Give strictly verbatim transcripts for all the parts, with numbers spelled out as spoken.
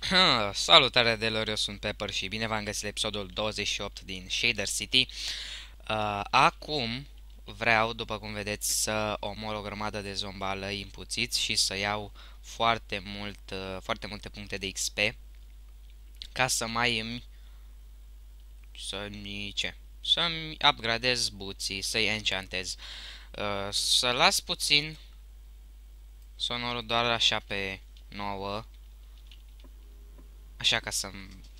Salutare delor, eu sunt Pepper și bine v-am găsit la episodul douăzeci și opt din Shader City. Uh, acum vreau, după cum vedeți, să omor o grămadă de zombală impuțiți și să iau foarte mult, uh, foarte multe puncte de X P ca să mai îmi să-mi ce? Să-mi upgradez buții, să-i enchantez. Uh, să las puțin sonorul doar așa pe nouă, așa ca să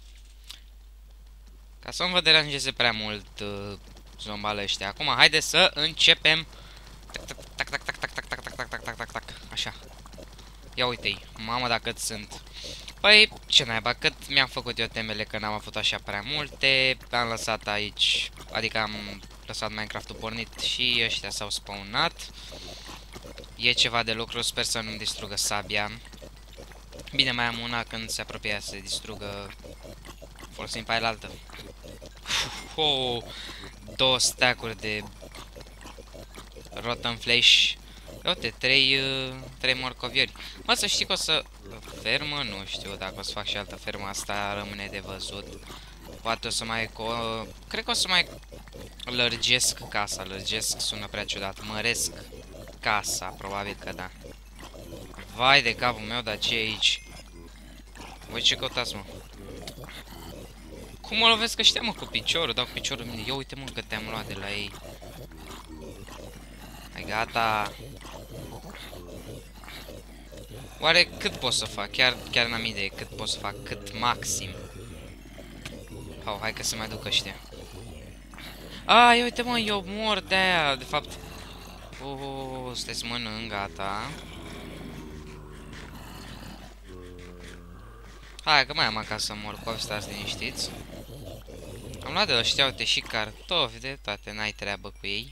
Ca să nu vă deranjeze prea mult uh, zombală ăștia. Acum, haideți să începem. Tac, tac, tac, tac, tac, tac, tac, tac, tac, tac, tac, tac, tac. Așa. Ia uite-i. Mamă, dacă sunt. Păi, ce naiba, cât mi-am făcut eu temele că n-am avut așa prea multe. Am lăsat aici, adică am lăsat Minecraft-ul pornit și ăștia s-au spawnat. E ceva de lucru, sper să nu-mi distrugă sabia. Bine, mai am una când se apropie să se distrugă. Folosim pe aia altă. Oh, două stack-uri de Rotten Flesh. Uite, trei, uh, trei morcoviori. Mă, să știi că o să... Fermă? Nu știu dacă o să fac și altă fermă. Asta rămâne de văzut. Poate o să mai... Co Cred că o să mai lărgesc casa. Lărgesc sună prea ciudat. Măresc casa, probabil că da. Vai de capul meu, dar ce e aici? Voi ce căutați, mă? Cum mă lovesc ăștia, mă, cu piciorul? Dau cu piciorul mine. Ia uite, mă, că te-am luat de la ei. Hai, gata. Oare cât pot să fac? Chiar, chiar n-am idee cât pot să fac, cât maxim. Hau, hai că se mai duc ăștia. Ai, uite, mă, eu mor de-aia, de fapt. Oh, sunteți mănânc, gata. Hai că mai am acasă morcovi, stați liniștiți. Am luat de ăștia, uite, și cartofi, de toate, n-ai treabă cu ei.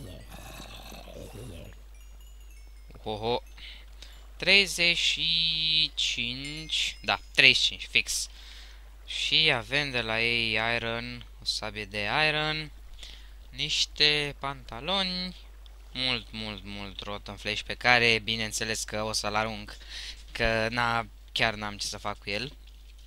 Oho. treizeci și cinci, da, treizeci și cinci, fix. Și avem de la ei iron, o sabie de iron, niște pantaloni, mult, mult, mult rotten flash pe care, bineînțeles că o să-l arunc, că n-a, chiar n-am ce să fac cu el.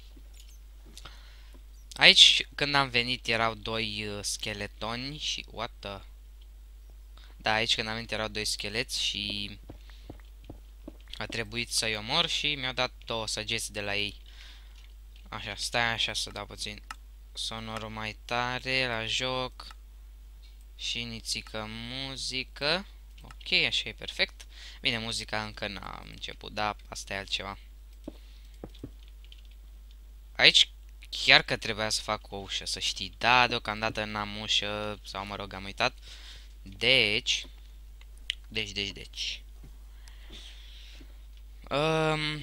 Aici, când am venit, erau doi uh, scheletoni și... What the... Da, aici când am venit erau doi scheleți și... A trebuit să-i omor și mi-au dat două săgeți de la ei. Așa, stai așa să dau puțin sonorul mai tare la joc. Și nițică muzică. Ok, așa e perfect. Bine, muzica încă n-a început, da, asta e altceva. Aici chiar că trebuia să fac o ușă, să știi. Da, deocamdată n-am ușă, sau mă rog, am uitat. Deci, deci, deci, deci. Um,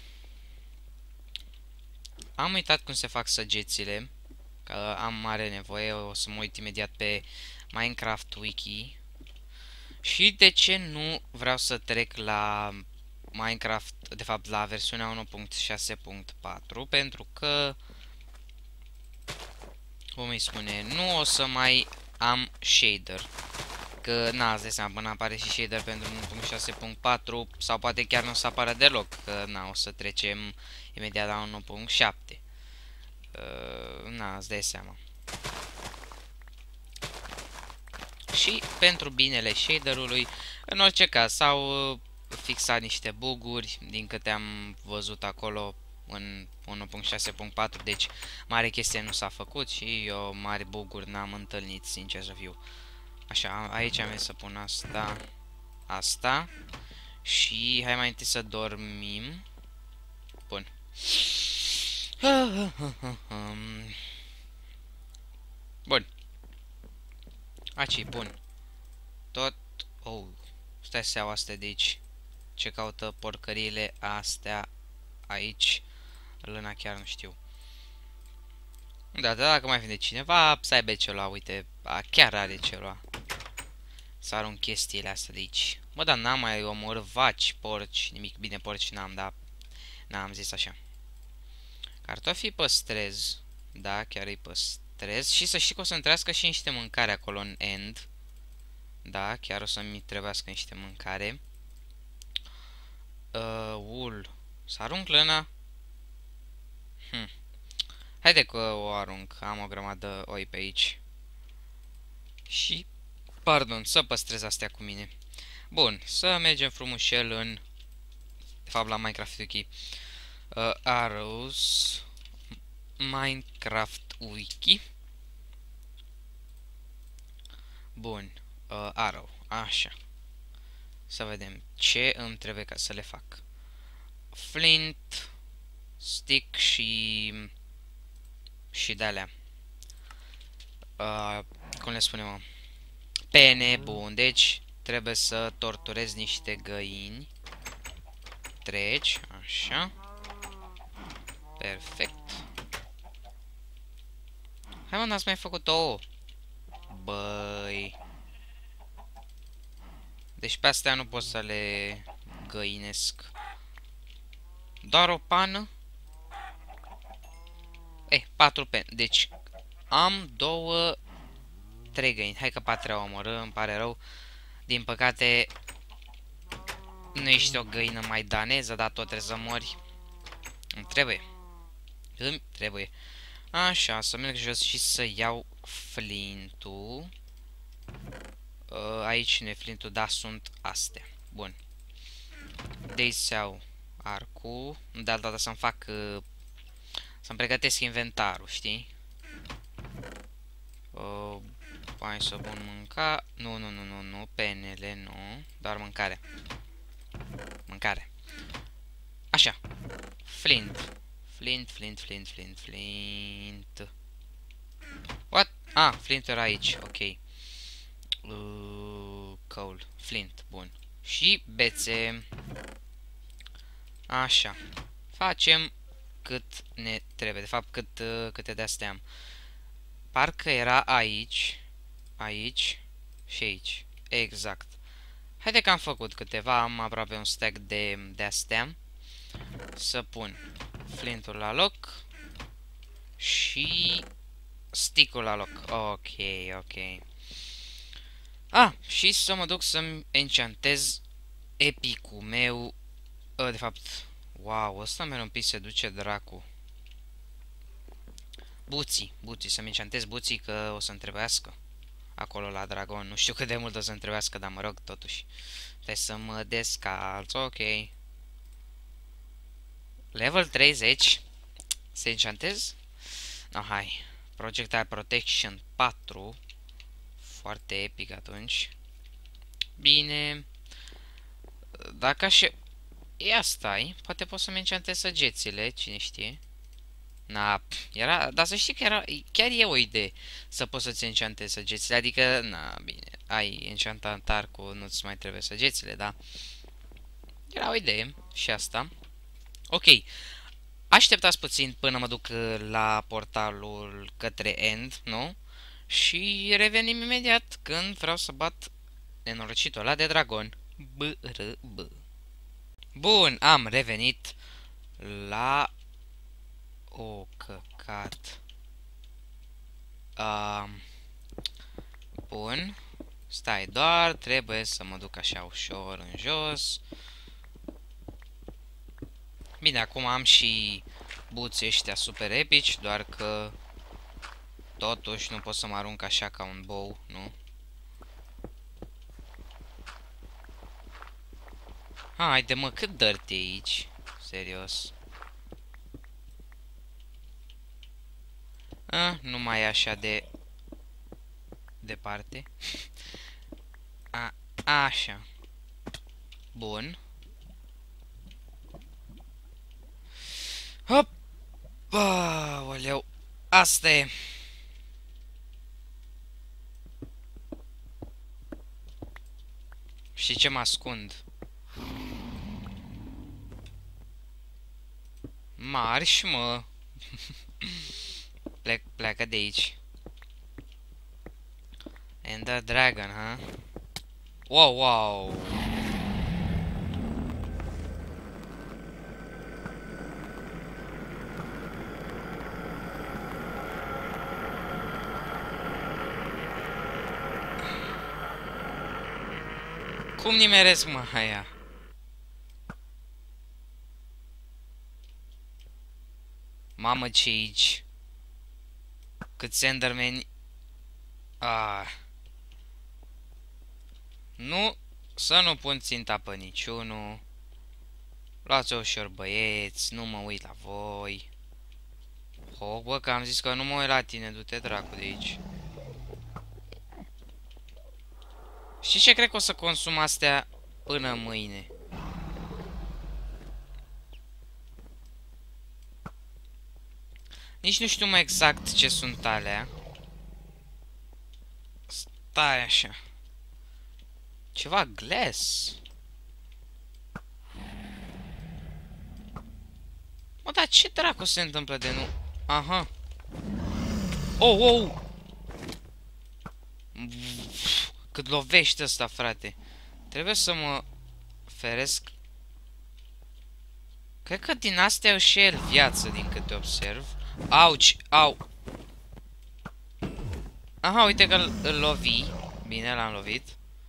am uitat cum se fac săgețile, că am mare nevoie, o să mă uit imediat pe Minecraft Wiki. Și de ce nu vreau să trec la Minecraft, de fapt la versiunea unu punct șase punct patru, pentru că, cum îi spune, nu o să mai am shader. Că, na, îți dai seama, până apare și shader pentru unu punct șase punct patru, sau poate chiar nu o să apară deloc, că, na, o să trecem imediat la unu punct șapte. Uh, na, îți dai seama. Și pentru binele shaderului, în orice caz, s-au uh, fixat niște buguri, din câte am văzut acolo în unu punct șase punct patru, deci mare chestie nu s-a făcut și eu mari buguri n-am întâlnit, sincer să fiu. Așa, aici am să pun asta, asta și hai mai întâi să dormim. Bun. Bun. Aici, bun. Tot... Oh, stai seama astea de aici. Ce caută porcăriile astea aici? Lâna chiar nu știu. Da, da, dacă mai vine cineva, să aibă ce lua, uite, a, chiar are ce lua. Să arunc chestiile astea de aici. Bă, dar n-am mai omorât vaci, porci, nimic, bine, porci n-am, dar n-am zis așa. Cartofii păstrez, da, chiar îi păstrez și să știi că o să-mi trească și niște mâncare acolo în end. Da, chiar o să-mi trebuiască niște mâncare. Uh, ul. Să arunc lăna. Haide că o arunc. Am o grămadă oi pe aici. Și, pardon, să păstrez astea cu mine. Bun, să mergem frumușel în, de fapt la Minecraft Wiki. Uh, arrows. Minecraft Wiki. Bun. Uh, arrow. Așa. Să vedem ce îmi trebuie ca să le fac. Flint, stick și și de-alea. Uh, cum le spunem? Pene, bun. Deci trebuie să torturez niște găini. Treci, așa. Perfect. Hai mă, n-ați mai făcut ouă. Băi. Deci pe astea nu pot să le găinesc. Doar o pană? Eh, patru pene. Deci am două, trei găini. Hai că patru au omorât, îmi pare rău. Din păcate nu ești o găină mai daneză, dar tot trebuie să mori. Îmi trebuie. Îmi trebuie. Așa, să merg jos și să iau flintul. Aici nu e flintul, dar sunt astea. Bun. De aici să iau arcul. De altă dată să-mi fac... Să-mi pregătesc inventarul, știi? Uh, hai să bun mânca... Nu, nu, nu, nu, nu, penele, nu. Doar mâncare. Mâncare. Așa. Flint. Flint, flint, flint, flint, flint. What? Ah, flint era aici, ok. Uh, coal. Flint, bun. Și bețe. Așa. Facem cât ne trebuie. De fapt, cât, uh, câte de-astea am. Parcă era aici. Aici. Și aici. Exact. Haide că am făcut câteva. Am aproape un stack de de-astea. Să pun flintul la loc. Și stick-ul la loc. Ok, ok. Ah, și să mă duc să-mi enchantez epicul meu. De fapt, wow, ăsta mereu un pic se duce dracu. Buții, buții, să-mi enchantez buții că o să-mi trebuiască acolo la dragon. Nu știu cât de mult o să-mi trebuiască, dar mă rog, totuși. Trebuie să mă descalț, ok. Level treizeci. Să enchantez? No, hai. Projectile Protection patru. Foarte epic atunci. Bine. Dacă așa... Ia stai, poate pot să-mi enchantez săgețile, cine știe. Na, era, dar să știi că era, chiar e o idee să poți să-ți enchantezi săgețile, adică, na, bine, ai enchantat arcul, nu-ți mai trebuie săgețile, da? Era o idee și asta. Ok, așteptați puțin până mă duc la portalul către End, nu? Și revenim imediat când vreau să bat nenorocitul ăla de dragon. B R B. Bun, am revenit la... O, căcat. Uh, bun. Stai, doar trebuie să mă duc așa ușor în jos. Bine, acum am și buții ăștia super epici, doar că totuși nu pot să mă arunc așa ca un bow, nu? Haide mă, cât dirt e aici? Serios. Ah, nu mai e așa de departe. A, așa. Bun. Hop! Aoleu! Asta e! Și ce mă ascund? Marș, mă! Plec, pleacă de aici. Ender Dragon, ha? Wow, wow! Cum nimeresc, mă, aia? Mamă, ce aici? câți Endermani. Ah. Nu, să nu pun ținta pe niciunul. Luați-o ușor, băieți, nu mă uit la voi. Ho, bă, că am zis că nu mă uit la tine, du-te dracu de aici. Știi ce cred că o să consum astea până mâine? Nici nu știu mai exact ce sunt alea. Stai așa. Ceva glass. Mă, dar ce dracu se întâmplă de nu? Aha. Oh, oh! Cât lovește ăsta, frate. Trebuie să mă feresc. Cred că din astea au și el viață, din câte observ. Auci, au. Aha, uite că îl lovi. Bine, l-am lovit.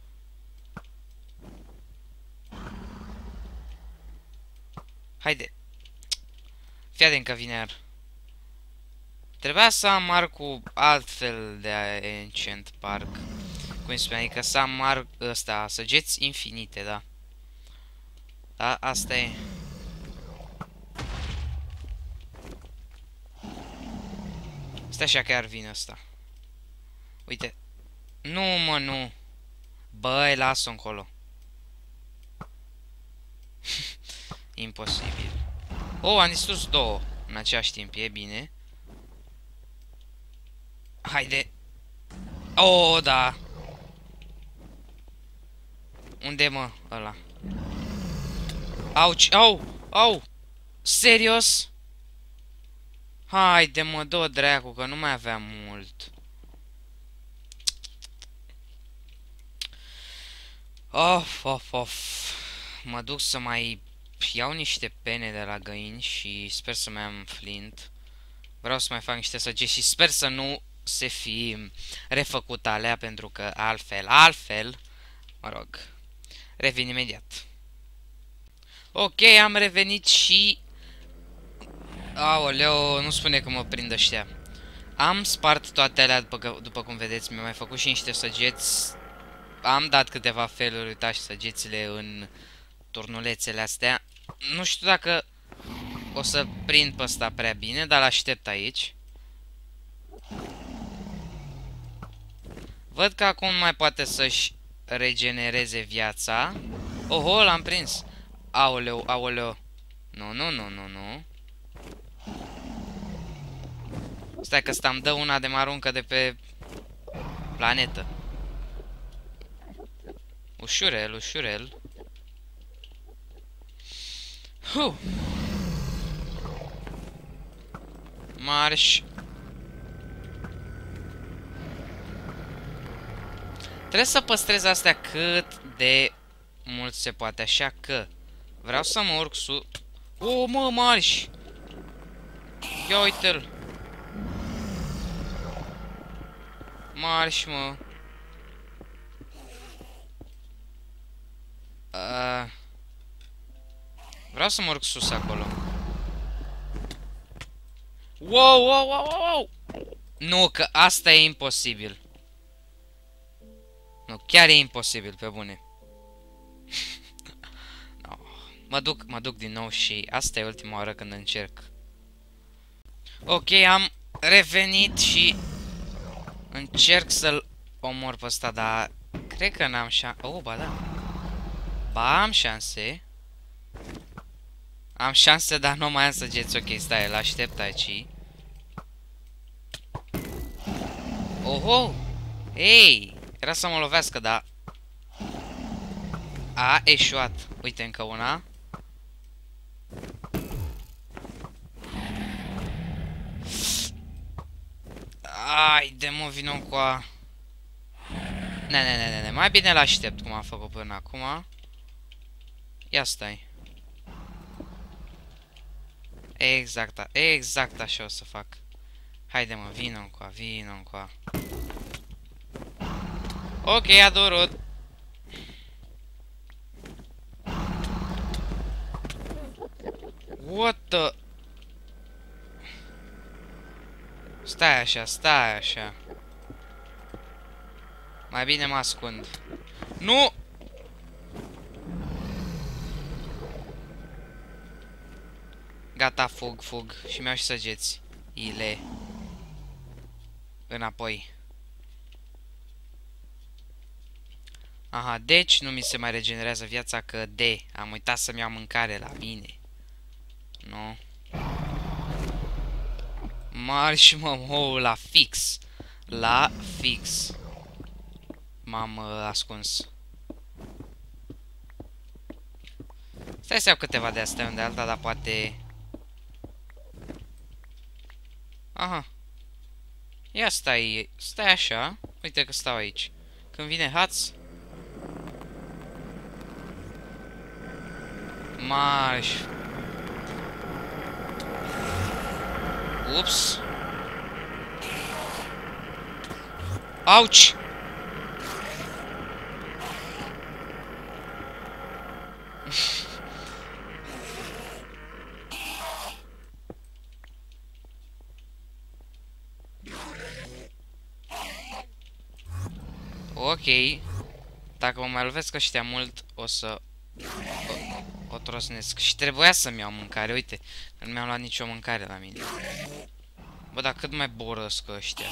Haide. Fii atent că vine iar. Trebuia să am arcul altfel de enchant park. Cum spuneai, că să am arc ăsta, săgeți infinite, da. Da, asta e. Stai așa, chiar vine ăsta. Uite. Nu, mă, nu. Băi, las-o încolo. Imposibil. Oh, am distrus două în același timp, e bine. Haide. Oh, da. Unde, mă, ăla? Auci, au, au. Serios? Haide, mă, dă-o dracu, că nu mai aveam mult. Of, of, of. Mă duc să mai iau niște pene de la găini și sper să mai am flint. Vreau să mai fac niște săgeți și sper să nu se fi refăcut alea, pentru că altfel, altfel, mă rog, revin imediat. Ok, am revenit și... Aoleo, nu spune că mă prind ăștia. Am spart toate alea, după, după cum vedeți, mi-am mai făcut și niște săgeți. Am dat câteva feluri, uitați, săgețile în turnulețele astea. Nu știu dacă o să prind pe ăsta prea bine, dar l-aștept aici. Văd că acum mai poate să-și regenereze viața. Oho, l-am prins. Aoleu, aoleu. Nu, nu, nu, nu, nu. Stai că ăsta îmi dă una de maruncă de pe planetă. Ușurel, ușurel. Huh. Marș. Trebuie să păstrez astea cât de mult se poate, așa că vreau să mă urc sus. Oh, mă, marș! Ia uite-l! Marș, mă! Uh, vreau să mă urc sus acolo. Wow, wow, wow, wow! Nu, că asta e imposibil. Nu, chiar e imposibil, pe bune. No. Mă duc, mă duc din nou și asta e ultima oară când încerc. Ok, am revenit și încerc să-l omor pe ăsta, dar cred că n-am șanse. Oh, ba da. Ba, am șanse. Am șanse, dar nu mai am săgeți. Ok, stai, îl aștept aici. Oho! Ei! Era să mă lovească, dar a eșuat. Uite, încă una. Ai, de mă, vină cu a... Ne, ne, ne, ne, ne, mai bine l-aștept cum am făcut până acum. Ia stai. Exact, exact așa o să fac. Haide, mă, vină încoa, vină încoa. Ok, a durut. What the... Stai așa, stai așa. Mai bine mă ascund. Nu! Gata, fug, fug. Și mi-au și săgeți. Ile. Înapoi. Aha, deci nu mi se mai regenerează viața că D. Am uitat să-mi iau mâncare la mine. Nu. Marș, mă, oh, la fix. La fix. M-am uh, ascuns. Stai să iau câteva de astea unde alta, dar poate... Aha. Ia stai, stai așa. Uite că stau aici. Când vine Haț... Marș. Ups. Auci! Ok. Dacă mă mai lovesc ăștia mult, o să... O, o trosnesc. Și trebuia să-mi iau mâncare, uite. Nu mi-am luat nicio mâncare la mine. Bă, dar cât mai borăsc ăștia.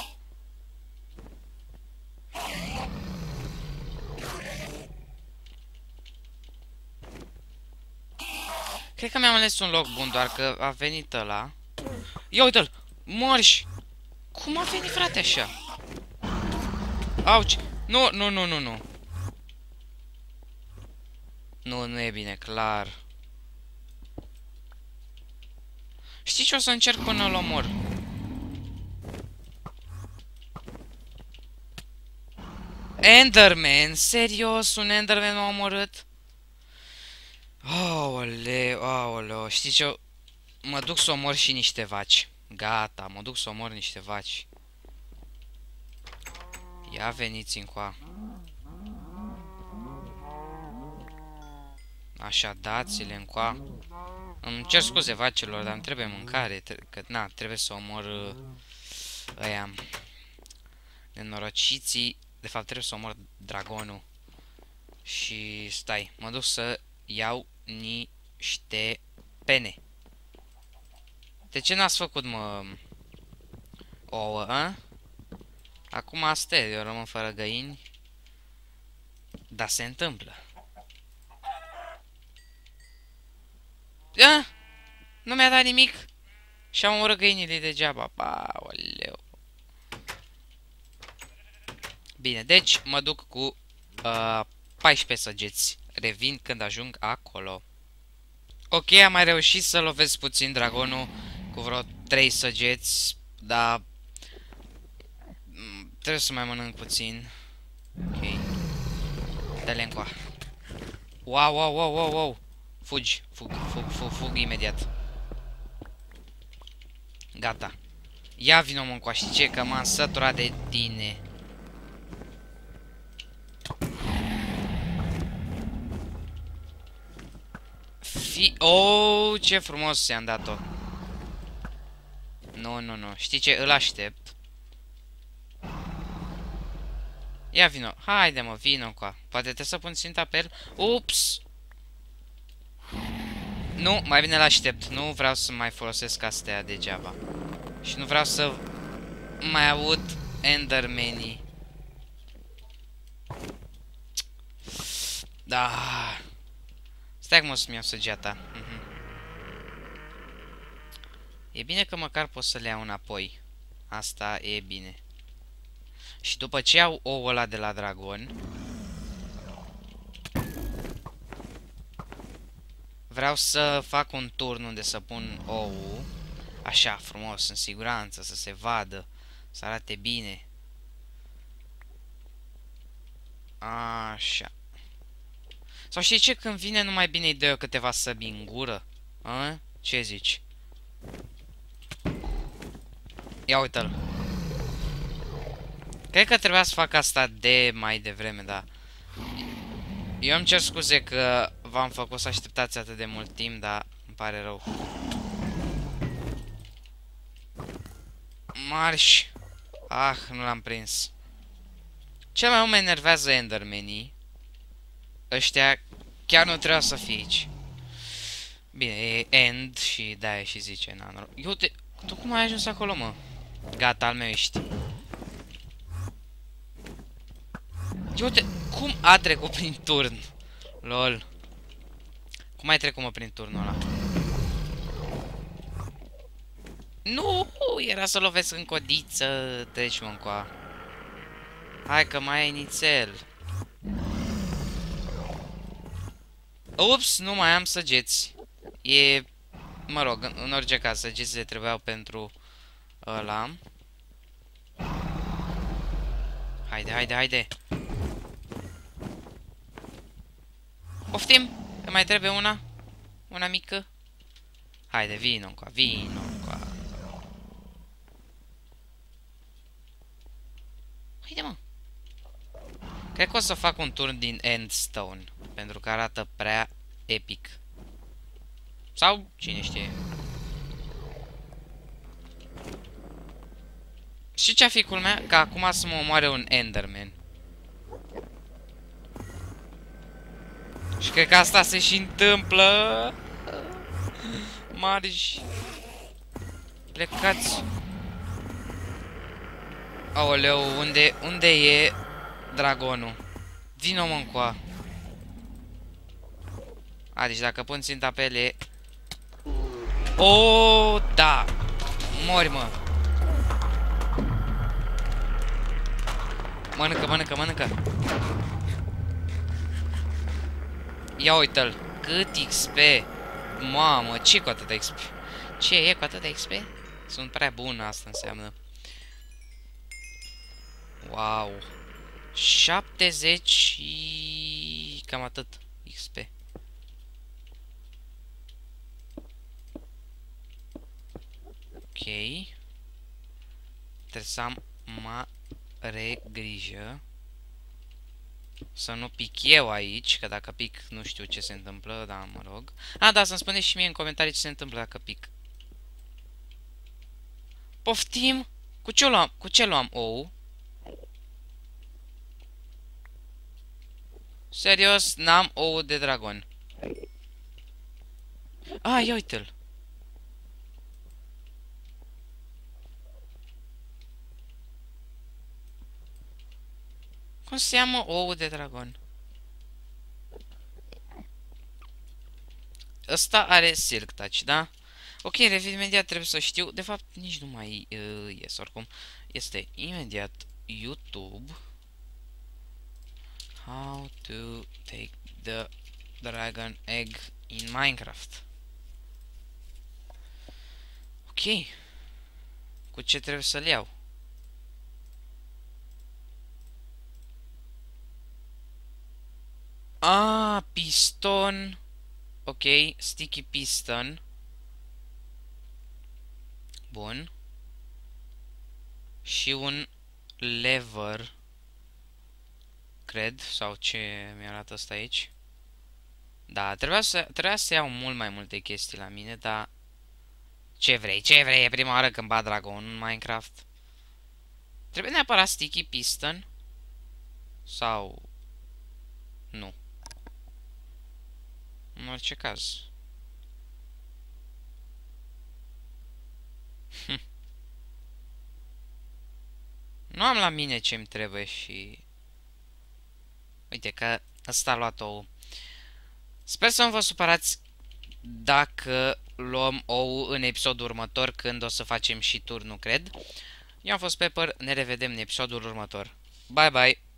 Cred că mi-am ales un loc bun, doar că a venit ăla. Ia uite-l! Marș! Cum a venit, frate, așa? Auci! Nu, nu, nu, nu, nu. Nu, nu e bine, clar. Știi ce, o să încerc până îl omor. Enderman? Serios? Un Enderman m-a omorât? Aoleu, aoleu. Știi ce? Mă duc să omor și niște vaci. Gata, mă duc să omor niște vaci. Ia veniți încoa. Așa, dați-le încoa. Îmi cer scuze vacilor, dar îmi trebuie mâncare. Că, na, trebuie să omor uh, ăia nenorociții. De fapt, trebuie să omor dragonul. Și stai, mă duc să iau niște pene. De ce n-ați făcut, mă, ouă, a? Acum asta e, eu rămân fără găini. Dar se întâmplă. A? Nu mi-a dat nimic. Și am omorât găinile degeaba. Aoleu. Bine, deci mă duc cu uh, paisprezece săgeți. Revin când ajung acolo. Ok, am mai reușit să lovesc puțin dragonul cu vreo trei săgeți, dar trebuie să mai mănânc puțin. Ok. Dă-le încoa. Wow, wow, wow, wow, wow. Fugi, fug, fug, fug, fug imediat. Gata. Ia vino, mă, încoa, știi ce? Că m-am săturat de tine. Fi... Oh, ce frumos i-am dat-o. Nu, nu, nu. Știi ce? Îl aștept. Ia vino. Haide, mă, vino încoa. Poate trebuie să pun ținta pe el. Ups! Nu, mai bine l-aștept. Nu vreau să mai folosesc astea degeaba. Și nu vreau să mai aud Enderman-ii. Da. Stai că mă să-mi iau săgeata. Mhm. E bine că măcar pot să le iau înapoi. Asta e bine. Și după ce iau ouul ăla de la dragon, vreau să fac un turn unde să pun ouul. Așa, frumos, în siguranță, să se vadă, să arate bine. Așa. Sau știi ce? Când vine numai bine îi dă eu câteva săbi în gură. A? Ce zici? Ia uite-l. Cred că trebuia să fac asta de mai devreme, dar... Eu îmi cer scuze că v-am făcut să așteptați atât de mult timp, dar îmi pare rău. Marș! Ah, nu l-am prins. Cel mai mult mă enervează Endermenii. Ăștia chiar nu trebuia să fie aici. Bine, e end și de-aia și zice, na, noroc. Eu te... Tu cum ai ajuns acolo, mă? Gata, al meu ești. Eu te... Cum a trecut prin turn? Lol. Cum ai trecut, mă, prin turnul ăla? Nu, era să lovesc în codiță. Treci, mă, încoa. Hai că mai ai nițel. Ups, nu mai am săgeți. E... Mă rog, în, în orice caz, săgețile trebuiau pentru ăla. Haide, haide, haide. Poftim? Mai trebuie una? Una mică? Haide, vino încoa, vino încoa. Haide, mă. Cred că o să fac un turn din Endstone, pentru că arată prea epic. Sau, cine știe. Și ce-a fi culmea? Că acum să mă omoare un Enderman. Și cred că asta se și întâmplă. Marși. Plecați. Aoleu, unde, unde e dragonul? Vino, mă, încoa. A, deci dacă pun ținta pe ele... O, da! Mori, mă! Mănâncă, mănâncă, mănâncă! Ia uite-l! Cât X P! Mamă, ce cu atâta X P? Ce e cu atâta X P? Sunt prea bun, asta înseamnă. Wow! șaptezeci și... cam atât X P. Ok. Trebuie să am mare grijă să nu pic eu aici, că dacă pic nu știu ce se întâmplă, dar mă rog. A, da, să-mi spuneți și mie în comentarii ce se întâmplă dacă pic. Poftim? Cu ce luam? Cu ce luam ou? Serios, n-am ou de dragon. A, ia uite-l. Cum se cheamă ou de dragon? Ăsta are silk touch, da? Ok, revin imediat, trebuie să știu. De fapt, nici nu mai uh, ies oricum. Este imediat YouTube. How to take the dragon egg in Minecraft. Ok. Cu ce trebuie să-l iau? Ah, piston. Ok, sticky piston. Bun. Și un lever. Cred, sau ce mi-arată asta aici. Da, trebuia să, trebuia să iau mult mai multe chestii la mine, dar... Ce vrei, ce vrei, e prima oară când bat dragon în Minecraft. Trebuie neapărat sticky piston? Sau... Nu. În orice caz. Hm. Nu am la mine ce-mi trebuie și... Uite că ăsta a luat ou. Sper să nu vă supărați dacă luăm ou în episodul următor, când o să facem și turnul, cred. Eu am fost Pepper, ne revedem în episodul următor. Bye, bye!